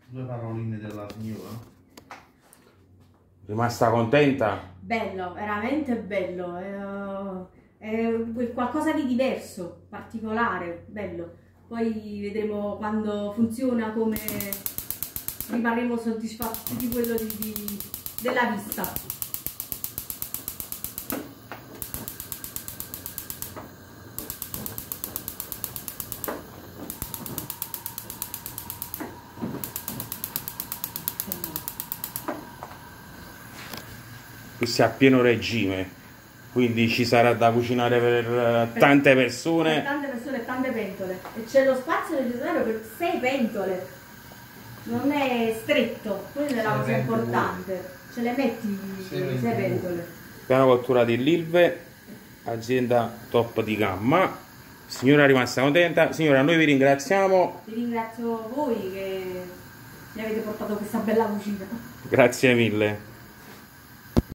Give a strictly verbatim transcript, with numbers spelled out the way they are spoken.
Due paroline della signora. Rimasta contenta? Bello, veramente bello. È, è qualcosa di diverso, particolare, bello. Poi vedremo quando funziona, come rimarremo soddisfatti di quello di, di, della vista. Qui si è a pieno regime, quindi ci sarà da cucinare per, per tante persone. Per tante persone e tante pentole. E c'è lo spazio necessario per sei pentole. Non è stretto, quella è la cosa importante. Ce le metti sei pentole. Piano cottura di Lilve, azienda top di gamma. Signora è rimasta contenta. Signora, noi vi ringraziamo. Vi ringrazio voi che mi avete portato questa bella cucina. Grazie mille.